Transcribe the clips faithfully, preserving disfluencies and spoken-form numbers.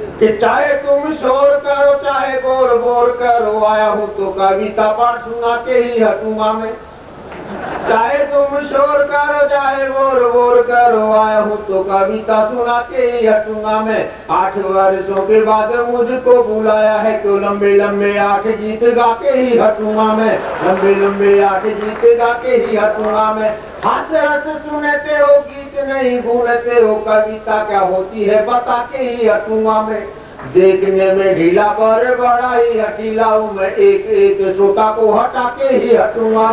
कि चाहे तुम शोर करो चाहे बोल बोल करो, आया हूं तो कविता पाठ सुना के ही हटूंगा मैं। चाहे तुम शोर करो चाहे बोल बोल करो, आया हूं तो कविता सुना के ही हटूंगा मैं। आठ वर्षों के बाद मुझको बुलाया है, क्यों लंबे लंबे आठ गीत गा के ही हटूंगा मैं। लंबे लंबे आठ गीत गा के ही हटूंगा मैं। हास रस सुनते हो गीत नहीं भूलते हो, कविता क्या होती है बता के ही हटूंगा मैं। देखने में ढीला पर बड़ा ही हटीला हूं मैं, एक एक श्रोता को हटा के ही हटूंगा।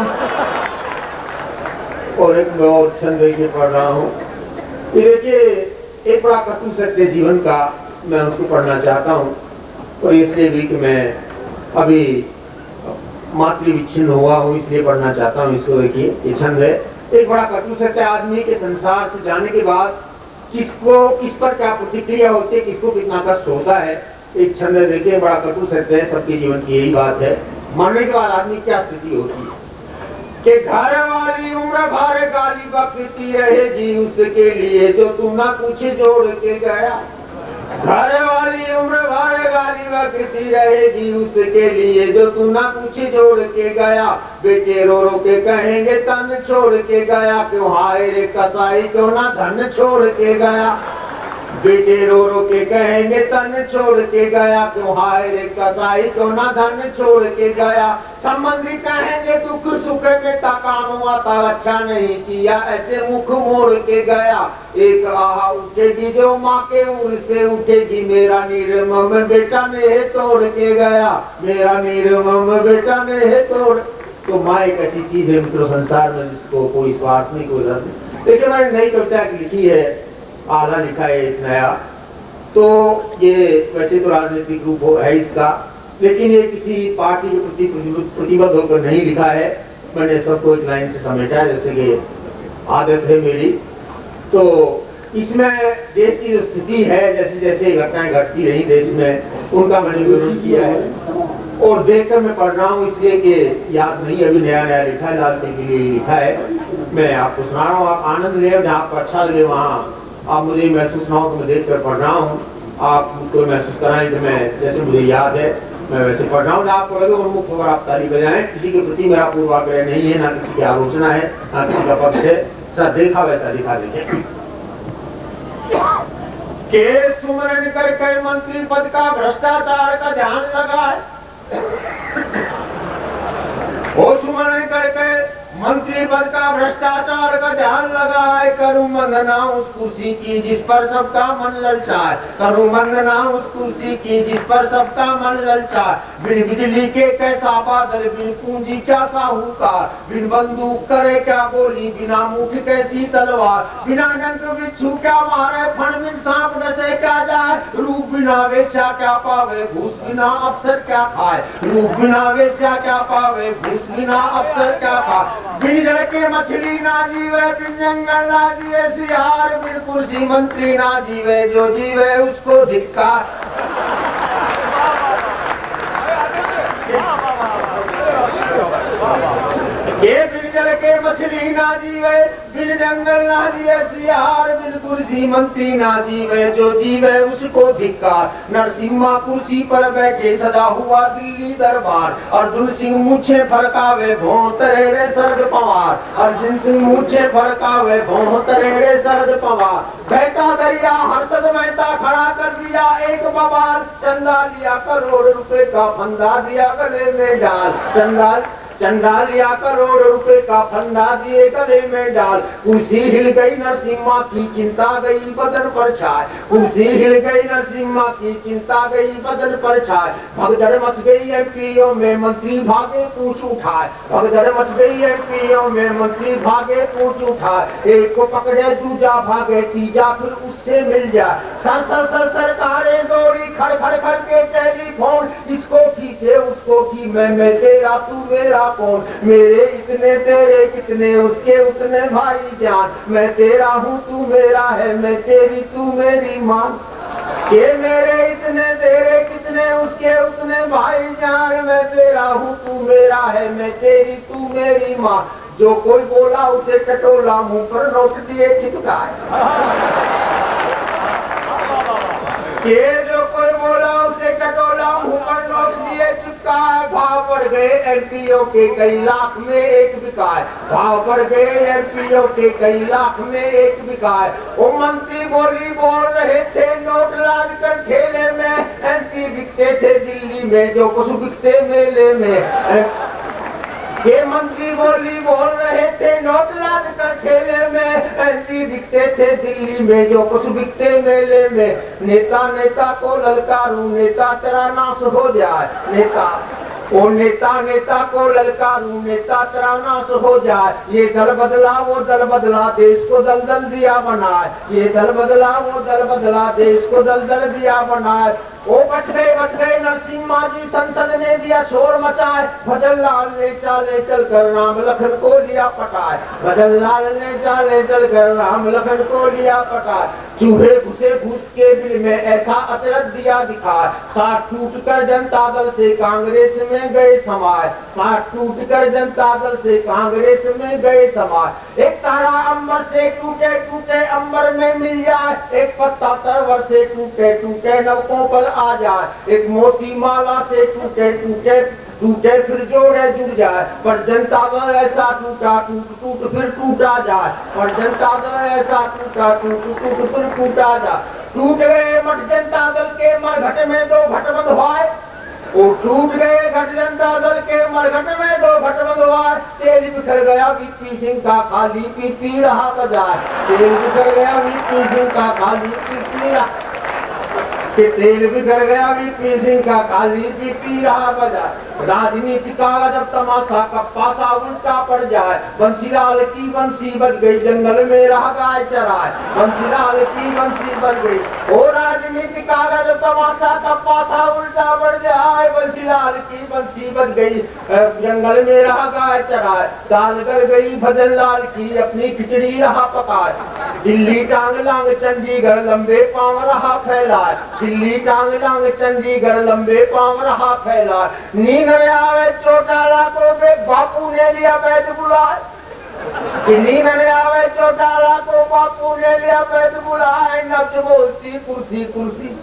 और एक मैं और छंद देखिए पढ़ रहा हूँ, ये देखिए एक बड़ा कटु सत्य जीवन का मैं उसको पढ़ना चाहता हूँ। और इसलिए भी कि मैं अभी मातृ विच्छिन्न हुआ हूँ इसलिए पढ़ना चाहता हूँ इसको। देखिए ये छंद है, एक बड़ा कटु सत्य आदमी के संसार से जाने के बाद किसको किस पर क्या प्रतिक्रिया होती है, किसको कितना कष्ट होता है। एक छंद है देखिए, बड़ा कटु सत्य है, सबके जीवन की यही बात है। मरने के बाद आदमी क्या स्थिति होती है कि घर वाली उम्र भर गाली बकती रहेगी उसके लिए जो तू ना कुछ जोड़ के गया। घर वाली उम्र भर गाली बकती रहेगी उसके लिए जो तू ना कुछ जोड़ के गया। बेटे रो रो के कहेंगे तन छोड़ के गया, क्यों हाय रे कसाई क्यों ना धन छोड़ के गया। बेटे रो रो के कहेंगे तन छोड़ के गया, क्यों हाय रे कसाई क्यों ना धन छोड़ के गया। संबंधी कहेंगे दुख सुख में काम आता अच्छा नहीं किया, ऐसे मुख मोड़ के गया। एक आह उठेगी जो माँ के उर से उठेगी, मेरा निर्मम बेटा ने तोड़ के गया। मेरा निर्मम बेटा ने तोड़। तो माँ एक ऐसी चीज है मित्रों संसार में जिसको कोई स्वार्थ नहीं कोई रद्द नहीं। देखिए मैंने नई कविता लिखी है, आला लिखा है एक नया, तो ये वैसे तो राजनीतिक रूप हो है इसका, लेकिन ये किसी पार्टी के प्रति प्रतिबद्ध होकर नहीं लिखा है। मैंने सबको एक लाइन से समेटा है जैसे कि आदत है मेरी। तो इसमें देश की जो स्थिति है, जैसे जैसे घटनाएं घटती रही देश में, उनका मैंने विरोध किया है। और देखकर मैं पढ़ रहा हूँ इसलिए कि याद नहीं, अभी नया नया लिखा है, लालते के लिए लिखा है। मैं आपको सुना रहा हूँ, आप आनंद ले, जहाँ आपको अच्छा लगे वहाँ आप मुझे महसूस ना हो तो मैं देख कर पढ़ रहा हूँ। आप मुझको महसूस कराएं तो मैं जैसे मुझे याद है मैं वैसे पढ़ रहा हूँ। आपको लगे उन्मुख होकर आप ताली बजाएं। किसी के प्रति मेरा पूर्वाग्रह नहीं है, ना किसी की आलोचना है, ना किसी का पक्ष है। सर देखा वैसा लिखा देखें। के सुमरन करके मंत्री पद का भ्रष्टाचार का ध्यान लगाए, वो सुमरन करके मंत्री पद का भ्रष्टाचार का ध्यान लगाए। करूं वंदना उस कुर्सी की जिस पर सबका मन ललचाए। करूं वंदना उस कुर्सी की जिस पर सबका मन ललचाए। बिन बिजली के कैसा बादल, बिन पूंजी क्या साहूकार। बिन बंदूक करे क्या गोली, बिना मुठ कैसी तलवार। बिना डंक बिच्छू क्या मारे, फण बिन सांप डसे क्या जाए। रूप बिना वेश्या क्या पावे, घूस बिना अफसर क्या खाए। रूप बिना वेश्या क्या पावे, घूस बिना अफसर क्या खाए। बिन जल के मछली ना जीवे, बिन जंगल ना जिए सियार। बिन कुर्सी मंत्री ना जीवे, जो जीवे उसको धिक्कार। के बिन जल के मछली ना जीवे, बिन जंगल ना जिए सियार। बिन कुर्सी मंत्री ना जीवे, जो जीवे उसको धिक्कार। नरसिम्हा कुर्सी पर बैठे सजा हुआ दिल्ली दरबार। अर्जुन सिंह मुझे फरकावे भों तरे रे शरद पवार। अर्जुन सिंह मुझे फरकावे भों तरे रे शरद पवार। बहता दरिया हर्षद मेहता खड़ा कर दिया एक बवाल। चंदा लिया करोड़ रुपए का फंदा दिया गले में डाल। चंदा चंदा लिया करोड़ रुपए का फंदा दिए गले में डाल। कुर्सी हिल गई नरसिम्हा की चिंता गई बदन पर छाए। कुर्सी हिल गई नरसिम्हा की चिंता गई बदन पर छाए। भगदड़ मच गई एमपीओ में मंत्री भागे पूछ उठाए। भगदड़ मच गई एमपीओ में मंत्री भागे पूछ उठाए। एक को पकड़े दूजा भागे तीजा फिर उससे मिल जाए। सर सर सर सरकारें दौड़ी खड़ खड़ खड़ के टेलीफोन। इसको खींचे उसको की मैं मैं तेरा तू मेरा कौन। मेरे इतने तेरे कितने उसके उतने भाई जान। मैं तेरा हूँ तू मेरा है, मैं तेरी तू मेरी मां। के मेरे इतने तेरे कितने उसके उतने भाई जान। मैं तेरा हूँ तू मेरा है, मैं तेरी तू मेरी माँ। जो कोई बोला उसे टटोला मुंह पर नोट दिए चिपकाए। के जो कोई ये चिपका है, भाव बढ़ गए एमपीओ के कई लाख में एक बिका है, भाव बढ़ गए एमपीओ के कई लाख में एक बिका है। वो मंत्री बोली बोल रहे थे नोट लाद कर ठेले में, एमपी बिकते थे दिल्ली में जो कुछ बिकते मेले में। ये मंत्री बोली बोल रहे थे नोट लाद कर ठेले में, एमपी बिकते थे दिल्ली में जो कुछ बिकते मेले में। नेता नेता को ललकारूं, नेता तेरा नाश हो जाए, नेता ओ नेता नेता को ललकारूं, नेता तेरा नाश हो जाए। ये दल बदला वो दल बदला, देश को दल दल दिया बनाए, ये दल बदला वो दल बदला, देश को दल दल दिया बनाए। ओ बच गए बच गए नरसिम्हा जी, संसद ने दिया शोर मचाए, भजन लाल ने चाले चल कर राम लखन को लिया पटाए, भजन लाल ने चाले चल कर राम लखन को लिया पटाए। चूहे घुसे घुस के बिल में ऐसा अचरज दिया दिखाए, साथ टूट कर जनता दल से कांग्रेस में गए समाज, साथ टूट कर जनता दल से कांग्रेस में गए समाज। एक तारा अंबर से टूटे टूटे अंबर में मिल जाए, एक पत्ता तरवर से टूटे टूटे नवकों पर आ जाए, एक मोती माला से टूटे टूटे टूटे फिर जोड़े जुड़ जाए। पर जनता दल ऐसा टूटा टूट टूट फिर टूटा जाए, पर जनता दल ऐसा टूटा टूट टूट फिर टूटा जाए। टूट गए मठ जनता दल के मरघट में दो घट बंधवाए, वो टूट गए घट जनता दल के मरघट में दो घट बंधवाए। तेल बिखर गया वीपी सिंह का, खाली पी पी रहा बजाए, तेल बिखर गया वीपी सिंह का, खाली पी पी रहा कि तेल बिगड़ गया वीपी सिंह का, खाली पी पी रहा बजा। राजनीति का जब तमाशा का पासा उल्टा पड़ जाए, बंसीलाल की बंसी बज गई जंगल में रह गाय चराए, बंसीलाल की बंसी बज गई। ओ राजनीति का जब तमाशा का पासा उल्टा पड़ जाए, बंसीलाल की बंसी बज गई जंगल में रह गाय चराए। दाल गल गई भजन लाल की, अपनी खिचड़ी रहा पकाए, दिल्ली टांग लांग चंडीगढ़ लंबे पांव रहा फैलाए, दिल्ली टांग लांग चंडीगढ़ लंबे पांव रहा फैला। नींद में आवे चौटाला को बे बापू ने लिया वैद बुलाए, नींद में आवे चौटाला को बापू ने लिया वैद बुलाए। नब्ज बोलती कुर्सी कुर्सी,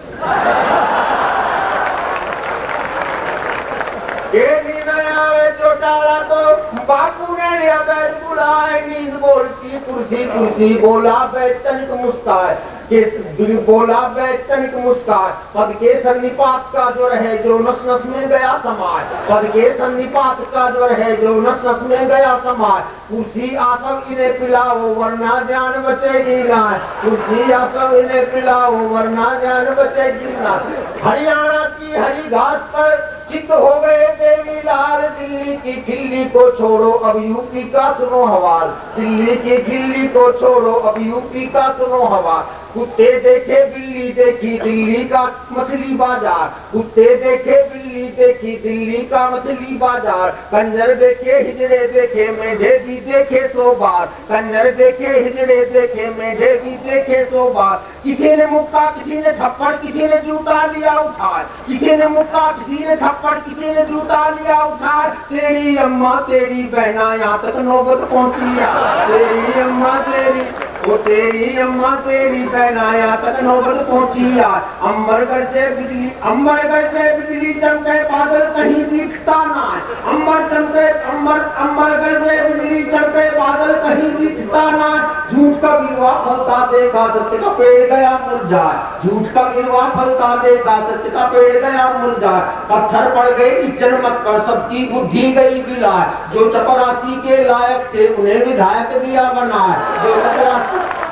ये नींद में आवे चौटाला को बापू ने लिया वैद बुलाए। नींद बोलती कुर्सी कुर्सी, बोला वैद तनिक मुस्काए, बोला वैद तनिक मुस्कान। पद के सन्निपात का जो रहे जो नस नस में गया समाज, पद के सन्निपात का जो रहे जो नस नस में गया समाज। कुर्सी आसव इन्हें पिलाओ वरना जान बचेगी ना, कुर्सी आसव इन्हें पिलाओ वरना जान बचेगी ना। हरियाणा की हरी घास पर चित हो गए देवी लाल, दिल्ली की खिल्ली को छोड़ो अब यूपी का सुनो हवाल, दिल्ली की खिल्ली को छोड़ो अब यूपी का सुनो हवाल। कुत्ते देखे बिल्ली देखी दिल्ली का मछली बाजार, कुत्ते देखे बिल्ली देखी दिल्ली का मछली बाजार। कंजर देखे हिजड़े देखे मेढे भी देखे सो बार, कंजर देखे हिजड़े देखे मेढे भी देखे सो बार। किसी ने मुक्का किसी ने थप्पड़ किसी ने जूता लिया उठाए, किसी ने मुक्का किसी ने थप्पड़ किसी ने जूता लिया उठाए। तेरी अम्मा तेरी बहना यहाँ तक नौबत पहुँची, तेरी अम्मा तेरी वो तेरी अम्मा तेरी बहनाया तक नौबत पहुंची। अंबरगढ़ से बिजली अंबरगढ़ से बिजली चमके बादल कहीं दिखता ना, अंबर चमके अंबर अंबरगढ़ से बिजली चमके बादल कहीं दिखता ना। झूठ का गिरवा फलता देखा सत्य का पेड़ गया मुरझाए, झूठ का गिरवा फलता देखा सत्य का पेड़ गया मुरझाए। पत्थर पड़ गए इस जनमत पर सबकी बुद्धि गई बिलाए, जो चपरासी के लायक थे उन्हें विधायक दिया बनाए, जो चपरासी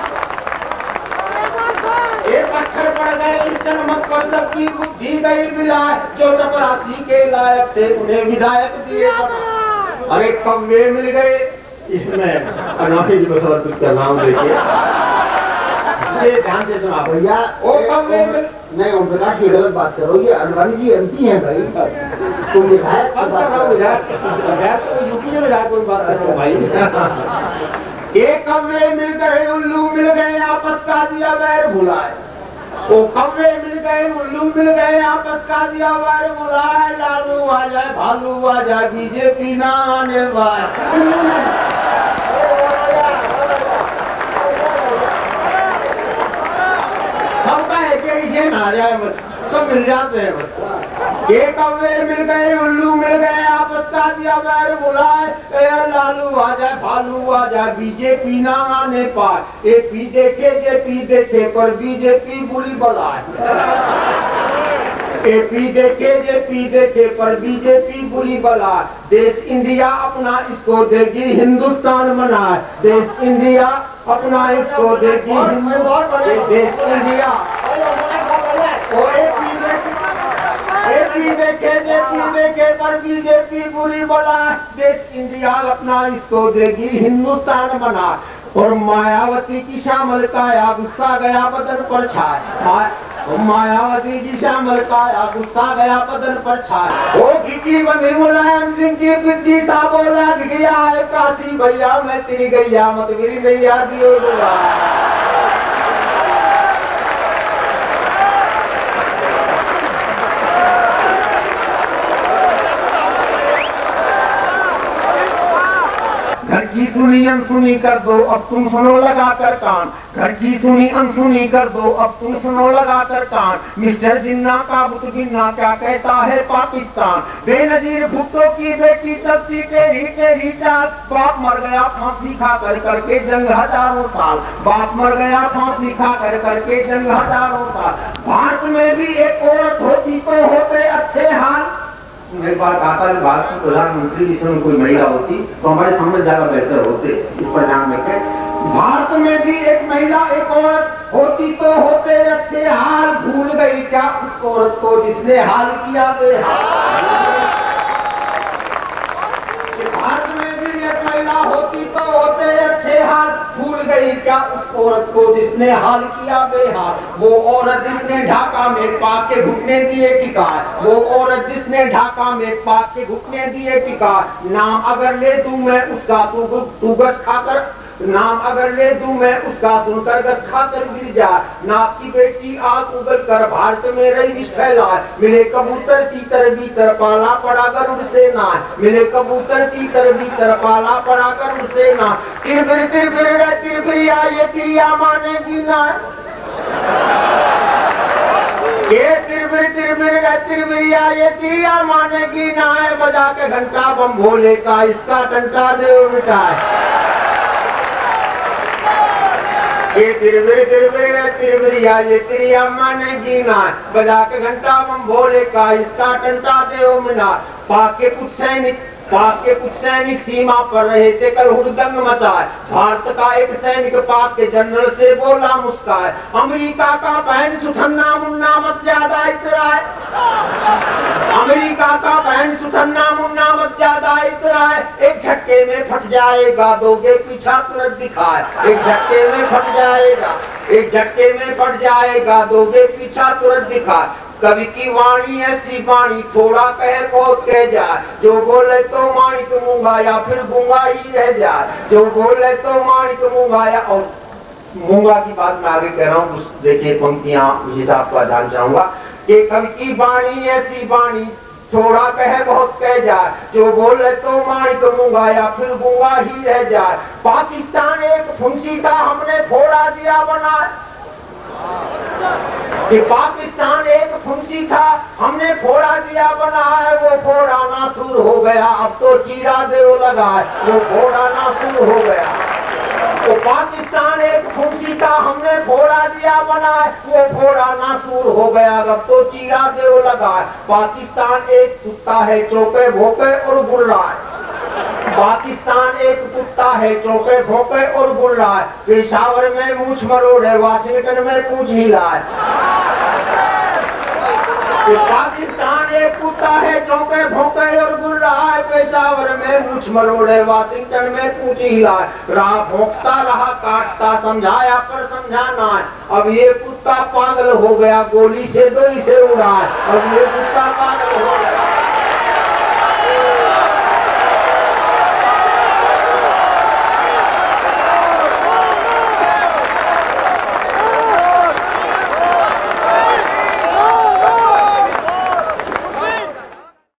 एक पत्थर पड़ गए इस जनमत पर सबकी बुद्धि गई बिलाए, जो चपरासी के लायक थे उन्हें विधायक दिए बनाए। अरे कौवे मिल गए, इसमें अनोखे जी को समर्पित कर रहा हूँ, देखिए ध्यान से सुना भैया। ओ कौवे मिल नहीं ओम प्रकाश ये गलत बात करो, ये अडवाणी जी एमपी हैं भाई, तुम विधायक कर रहा हूँ, विधायक विधायक तो यूपी के विधायक कोई बात कर रहा हूँ भाई। एक कौवे मिल गए उल्लू मिल गए आपस का दिया वैर भुलाए, ओ कौवे मिल गए उल्लू मिल गए आपस का दिया वैर भुलाए। लालू आ जाए भालू आ जाए बीजेपी ना आने वाले। सबका एक ये ना जाए बस, सब मिल जाते हैं बस। ये कौवे मिल गए, उल्लू मिल गए, आपस का दिया बैर बुलाए, ए लालू आ जाए, भालू आ जाए, बीजेपी ना आने पाए। ए पी देखे जे पी देखे पर बीजेपी बुरी बलाए। एपी देखे जे पी देखे पर बीजेपी बुरी बला। देश इंडिया अपना इसको देगी हिंदुस्तान बनाए। देश इंडिया अपना इसको देगी हिंदुस्तान। देश इंडिया एपी देखे जे पी देखे पर बीजेपी बुरी बला। देश इंडिया अपना इसको देगी हिंदुस्तान बनाए। और मायावती की श्यामल काया गुस्सा गया बदन पर छाए। मायावती की श्यामल काया गुस्सा गया बदन पर छाए। ओ की बंदी मुलायम सिंह की पिछी सा बोला गया है काशी भैया मैं तेरी गैया मत मेरी मैया दियो बोला। घर की सुनी अनसुनी कर दो अब तुम सुनो लगा कर कान। घर की सुनी अनसुनी कर दो अब तुम सुनो लगा कर कान। मिस्टर जिन्ना का बुत गिन्ना क्या कहता है पाकिस्तान। बेनजीर भुट्टो की बेटी चलती टेढ़ी टेढ़ी चाल। बाप मर गया फांसी खा कर करके जंग हजारों साल। बाप मर गया फांसी खा कर करके जंग हजारों साल। भारत में भी एक औरत होती तो होते अच्छे हाल। एक बार कहा था भारत की प्रधानमंत्री की समय कोई महिला होती तो हमारे सामने ज्यादा बेहतर होते। इस पर ध्यान रखें। भारत में भी एक महिला एक औरत होती तो होते अच्छे हाल। भूल गई क्या उस औरत को जिसने हाल किया बेहाल। भारत में भी एक महिला होती तो होते अच्छे हाल। भूल गई क्या उस औरत को जिसने हाल किया बेहाल। वो औरत जिसने ढाका में पाक के घुटने दिए टिका। वो औरत जिसने ढाका में पाक के घुटने दिए टिका। नाम अगर ले दूं मैं उसका तू तू गश खाकर। नाम अगर ले दूं मैं उसका सुनकर गश खाकर गिर जा। नाप की बेटी आग उगल कर भारत में रही फैलाए। मिले कबूतर तीतर भीतर पाला पड़ा गरुड़ सेना। मिले कबूतर तीतर भीतर पाला पड़ा गरुड़ सेना। तिरबिर तिरबिर तिरबिरिया ये तिरिया मानेगी ना। ये तिरबिर तिरबिर तिरबिरिया ये तिरिया मानेगी ना। बजा के घंटा बम भोले का इसका टंटा दे मिटाए। ये तिरबिर तिरबिर तिरबिरिया ये तिरिया मानेगी ना। बजा के घंटा बम भोले का इसका टंटा दे मिना। पाक के कुछ सैनिक पाक के कुछ सैनिक सीमा पर रहे थे कल हुड़दंग मचाए। भारत का एक सैनिक पाक के जनरल से बोला मुस्काए। अमेरिका का बहन सुठन्ना मुन्ना मत ज्यादा इतराए। अमेरिका का बहन सुठन्ना मुन्ना मत ज्यादा इतराए। एक झटके में फट जाएगा दोगे पीछा तुरंत दिखाए। एक झटके में फट जाएगा एक झटके में फट जाएगा दोगे पीछा तुरंत दिखाए। कवि की वाणी ऐसी वाणी थोड़ा कहे बहुत कह जाए। जो बोले तो माणिक मूंगा या फिर गूंगा ही रह जाए। जो बोले तो माणिक मूंगा या और मूंगा की बात मैं आगे कह रहा हूँ। देखिए पंक्तियां उस हिसाब का ध्यान चाहूंगा कि कवि की वाणी ऐसी वाणी थोड़ा कहे बहुत कह जाए। जो बोले तो माणिक मूंगा या फिर गूंगा ही रह जाए। पाकिस्तान एक फुंसी था हमने फोड़ा दिया बनाए। कि पाकिस्तान एक फुंसी था हमने फोड़ा दिया बना है। वो फोड़ा नासूर हो गया अब तो चीरा देव लगा है। वो फोड़ा नासूर हो गया। वो पाकिस्तान एक फुंसी था हमने फोड़ा दिया बना है। वो फोड़ा नासूर हो गया अब तो चीरा देव लगा है। पाकिस्तान एक कुत्ता है चौके भोके और बुल रहा है। पाकिस्तान एक कुत्ता है चौके भोंके और बुल रहा है। पेशावर में मूछ मरोड़ है वाशिंगटन में पूछ हिला है। पाकिस्तान एक कुत्ता है चौके भोंके और बुल रहा है। पेशावर में मूछ मरोड़ है वाशिंगटन में पूछ हिला है। राह भोंकता रहा काटता समझाया पर समझाना है। अब ये कुत्ता पागल हो गया गोली से दो ही से उड़ा है। अब ये कुत्ता पागल हो गया